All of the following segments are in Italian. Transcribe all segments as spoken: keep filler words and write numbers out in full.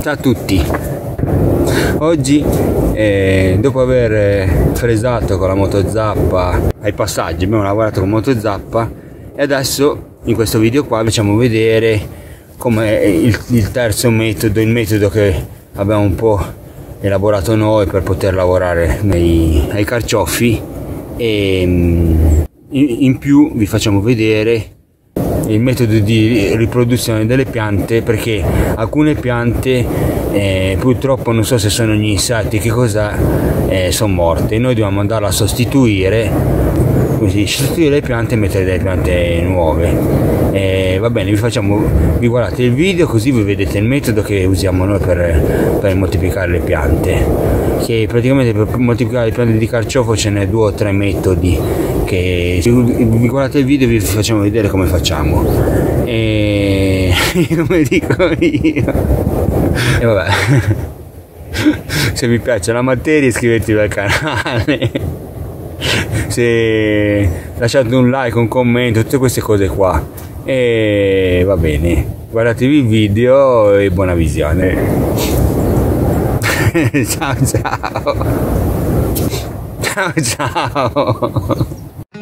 Ciao a tutti. Oggi eh, dopo aver fresato con la motozappa ai passaggi, abbiamo lavorato con motozappa e adesso in questo video qua facciamo vedere come il, il terzo metodo, il metodo che abbiamo un po' elaborato noi per poter lavorare nei, ai carciofi, e in, in più vi facciamo vedere il metodo di riproduzione delle piante, perché alcune piante eh, purtroppo non so se sono gli insetti, che cosa, eh, sono morte. Noi dobbiamo andarla a sostituire, così sostituire le piante e mettere delle piante nuove. Eh, va bene, vi facciamo, vi guardate il video così vi vedete il metodo che usiamo noi per, per moltiplicare le piante, che praticamente per moltiplicare le piante di carciofo ce n'è due o tre metodi che se vi guardate il video vi facciamo vedere come facciamo, e come dico io, e vabbè, se vi piace la materia iscrivetevi al canale, se lasciate un like, un commento, tutte queste cose qua, e va bene, guardatevi il video e buona visione. Ciao ciao ciao ciao.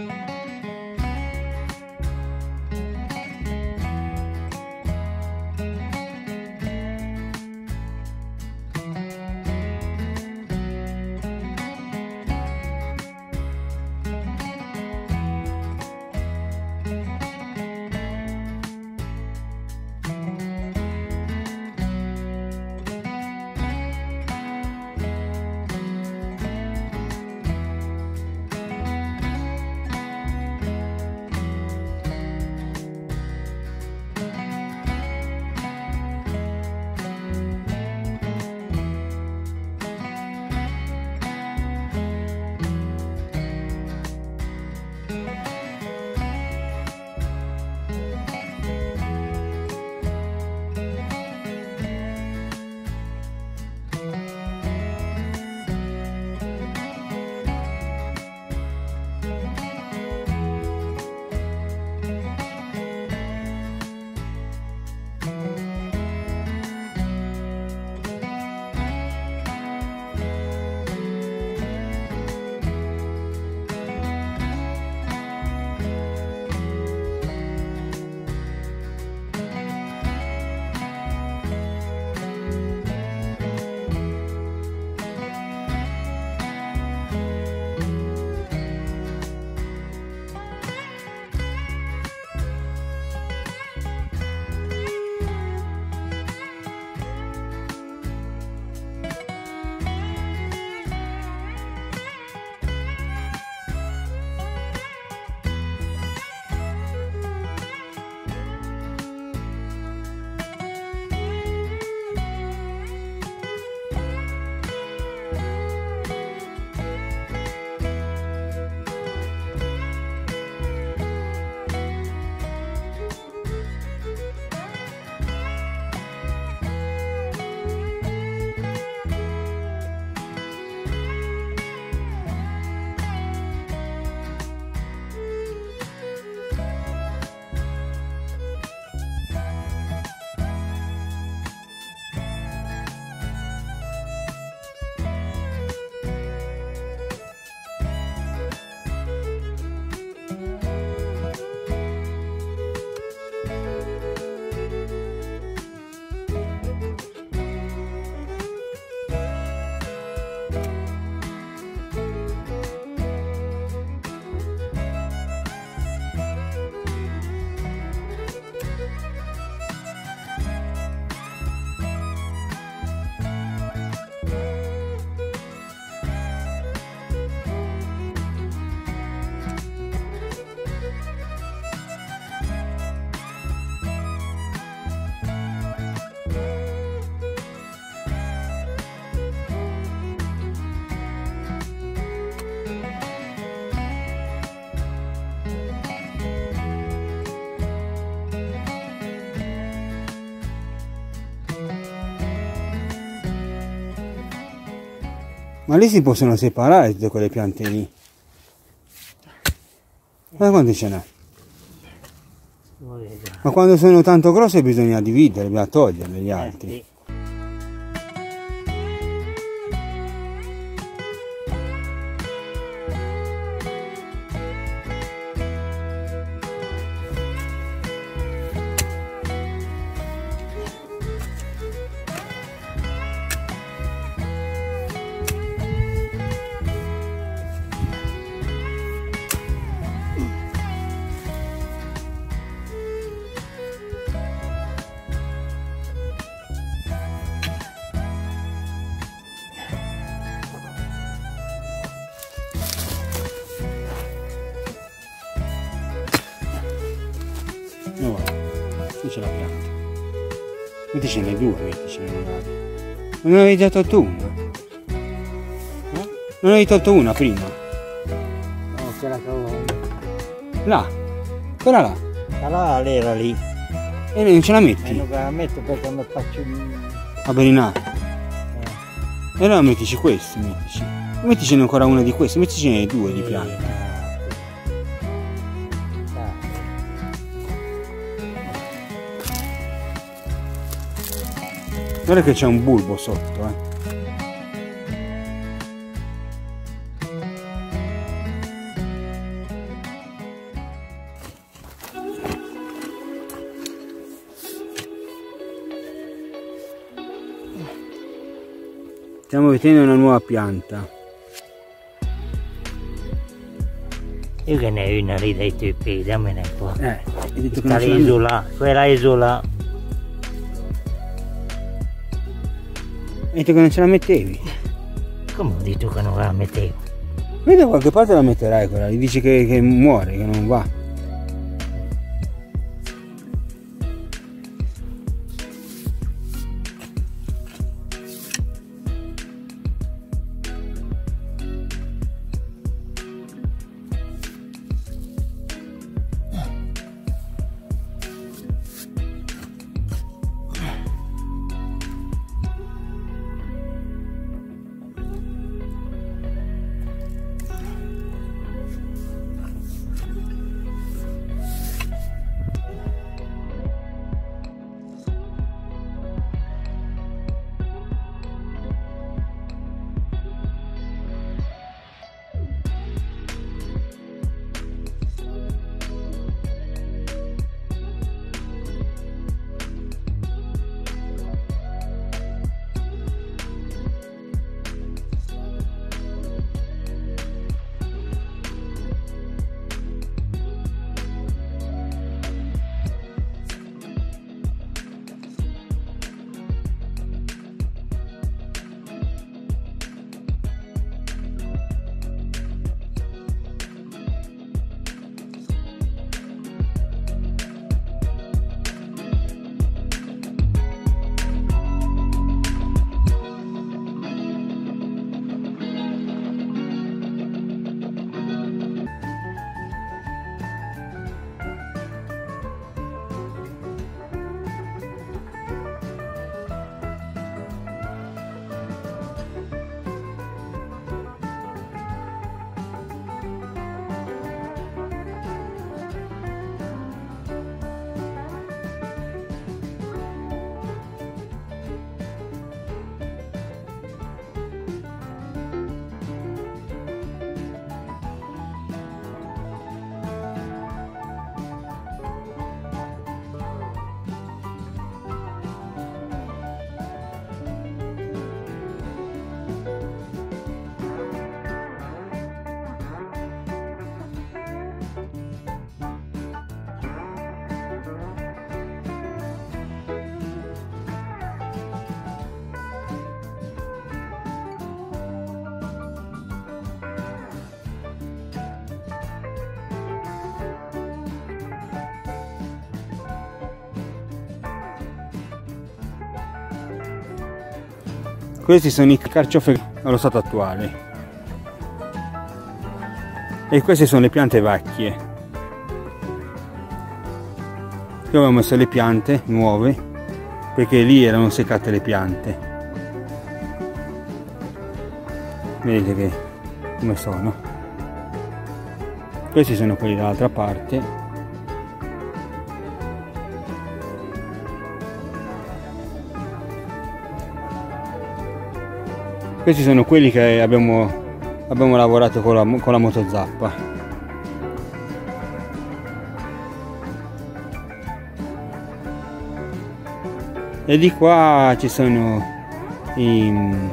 Ma lì si possono separare tutte quelle piante lì. Guarda quante ce n'è. Ma quando sono tanto grosse bisogna dividere, bisogna toglierle gli altri. qui c'è la pianta. Metticene due, metticene magari. Non ne avevi già tolto una? Eh? Non avevi tolto una prima? No, ce la trovo. Là, quella là. Allora l'era lì. E non ce la metti? E non la metto perché mi faccio un... A Berinate. E allora mettici questi, mettici. Metticene ancora una di queste, metticene due di piante. Guarda che c'è un bulbo sotto, eh. Stiamo vedendo una nuova pianta. Io che ne ho una lì dai tuoi piedi, dammene un po'. Eh, hai detto che Sta non ce la l'isola, quella isola. Hai detto che non ce la mettevi? Come ho detto che non la mettevo? Vedi, da qualche parte la metterai quella, gli dici che, che muore, che non va. Questi sono i carciofi allo stato attuale e queste sono le piante vecchie. Qui avevo messo le piante nuove perché lì erano seccate le piante. Vedete che come sono. Questi sono quelli dall'altra parte. Questi sono quelli che abbiamo, abbiamo lavorato con la, con la motozappa. E di qua ci sono i,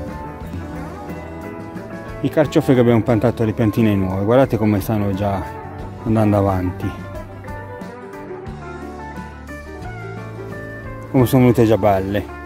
i carciofi che abbiamo piantato, le piantine nuove. Guardate come stanno già andando avanti. Come sono venute già belle.